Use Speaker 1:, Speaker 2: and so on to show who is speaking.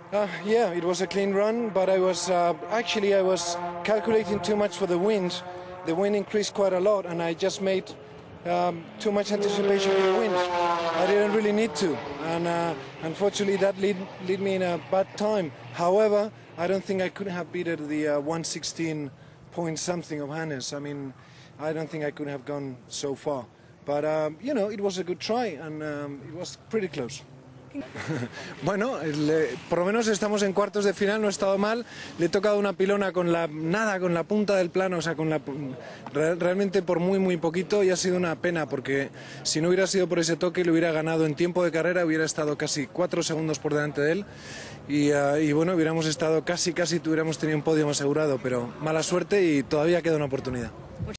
Speaker 1: Yeah, it was a clean run, but I was actually I was calculating too much for the wind. The wind increased quite a lot, and I just made too much anticipation for the wind. I didn't really need to, and unfortunately that lead me in a bad time. However, I don't think I could have beaten the 116 point something of Hannes. I mean, I don't think I could have gone so far. But you know, it was a good try, and it was pretty close. Bueno, por lo menos estamos en cuartos de final, no he estado mal. Le he tocado una pilona con la punta del plano, o sea, realmente por muy poquito, y ha sido una pena porque si no hubiera sido por ese toque le hubiera ganado en tiempo de carrera, hubiera estado casi 4 segundos por delante de él y bueno, hubiéramos estado casi tuviéramos tenido un podio asegurado, pero mala suerte y todavía queda una oportunidad.